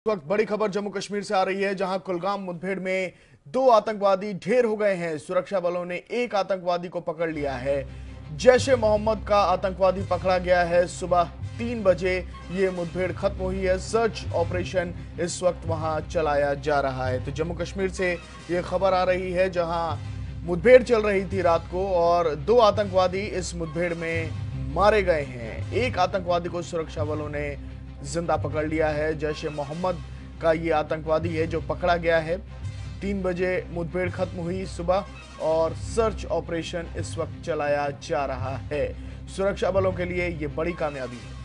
इस वक्त बड़ी खबर जम्मू कश्मीर से आ रही है, जहां कुलगाम मुठभेड़ में 2 आतंकवादी ढेर हो गए हैं। सुरक्षा बलों ने एक आतंकवादी को पकड़ लिया है। जैश ए मोहम्मद का आतंकवादी पकड़ा गया है। सुबह 3 बजे ये मुठभेड़ खत्म हुई है। सर्च ऑपरेशन इस वक्त वहां चलाया जा रहा है। तो जम्मू कश्मीर से ये खबर आ रही है, जहां मुठभेड़ चल रही थी रात को और 2 आतंकवादी इस मुठभेड़ में मारे गए हैं। एक आतंकवादी को सुरक्षा बलों ने जिंदा पकड़ लिया है। जैश ए मोहम्मद का ये आतंकवादी है जो पकड़ा गया है। 3 बजे मुठभेड़ खत्म हुई सुबह और सर्च ऑपरेशन इस वक्त चलाया जा रहा है। सुरक्षा बलों के लिए ये बड़ी कामयाबी है।